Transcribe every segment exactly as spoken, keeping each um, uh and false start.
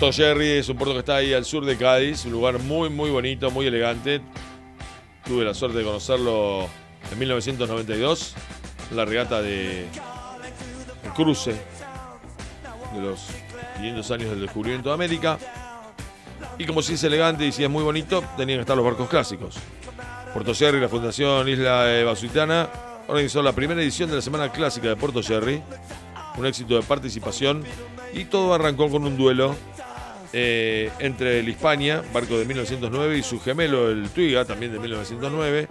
Porto Gerry es un puerto que está ahí al sur de Cádiz, un lugar muy, muy bonito, muy elegante. Tuve la suerte de conocerlo en mil novecientos noventa y dos, la regata de el cruce de los quinientos años del descubrimiento de América. Y como si es elegante y si es muy bonito, tenían que estar los barcos clásicos. Porto Gerry, la Fundación Isla Basuitana, organizó la primera edición de la Semana Clásica de Porto Gerry, un éxito de participación, y todo arrancó con un duelo eh, entre el Hispania, barco de mil novecientos nueve, y su gemelo, el Twiga, también de mil novecientos nueve,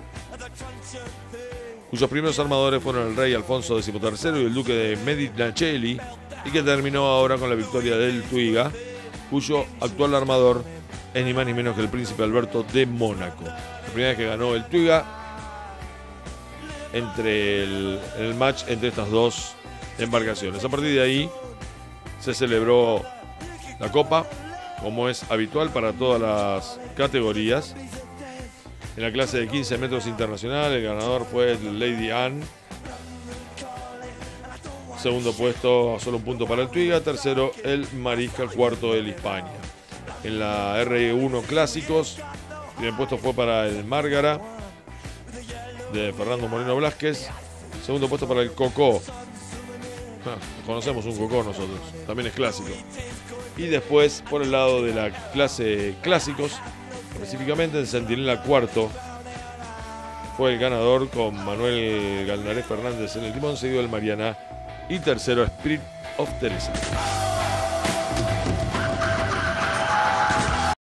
cuyos primeros armadores fueron el rey Alfonso decimotercero y el duque de Medinaceli, y que terminó ahora con la victoria del Twiga, cuyo actual armador es ni más ni menos que el príncipe Alberto de Mónaco. La primera vez que ganó el Twiga entre el, el match entre estas dos embarcaciones. A partir de ahí se celebró la copa, como es habitual para todas las categorías. En la clase de quince metros internacional, el ganador fue el Lady Anne. Segundo puesto, solo un punto para el Twiga. Tercero, el Mariscal. Cuarto, el Hispania. En la R uno Clásicos, el primer puesto fue para el Márgara, de Fernando Moreno Blázquez. Segundo puesto para el Cocó. Ah, conocemos un Cocó nosotros, también es clásico. Y después, por el lado de la clase Clásicos, específicamente el Centinela cuarto, fue el ganador con Manuel Galnarés Fernández en el timón, seguido del Mariana, y tercero Spirit of Teresa.